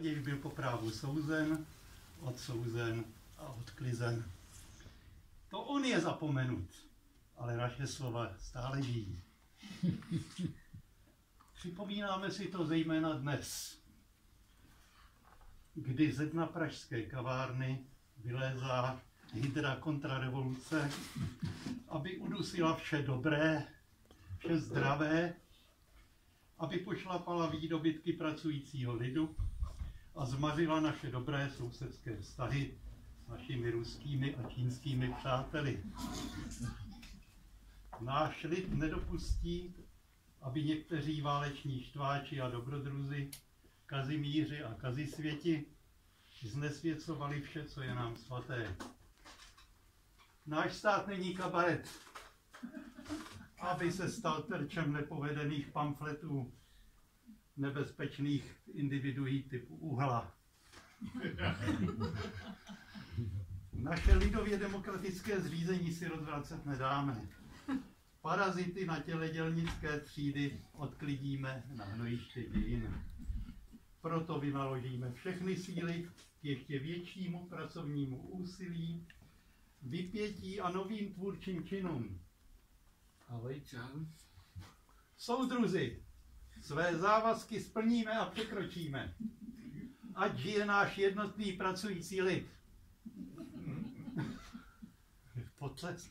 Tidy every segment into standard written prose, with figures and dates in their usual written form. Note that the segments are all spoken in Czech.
Později byl po právu souzen, odsouzen a odklizen. To on je zapomenut, ale naše slova stále žijí. Připomínáme si to zejména dnes, kdy ze dna pražské kavárny vylézá hydra kontrarevoluce, aby udusila vše dobré, vše zdravé, aby pošlapala výdobytky pracujícího lidu a zmařila naše dobré sousedské vztahy s našimi ruskými a čínskými přáteli. Náš lid nedopustí, aby někteří váleční štváči a dobrodruzi, kazimíři a kazisvěti znesvěcovali vše, co je nám svaté. Náš stát není kabaret, aby se stal terčem nepovedených pamfletů nebezpečných individuí typu Uhla. Naše lidově demokratické zřízení si rozvracet nedáme. Parazity na těle dělnické třídy odklidíme na hnojiště dějin. Proto vynaložíme všechny síly k ještě většímu pracovnímu úsilí, vypětí a novým tvůrčím činům. Ahoj, čau. Soudruzi, své závazky splníme a překročíme. Ať žije náš jednotný pracující lid. Potlesk.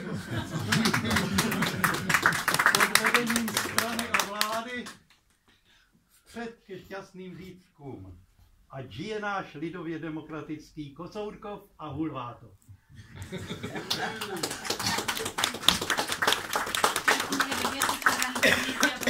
Pod vedením strany a vlády vpřed ke šťastným zítřkům. Ať žije náš lidově demokratický Kocoutkov a Hulvátov. Děkujeme,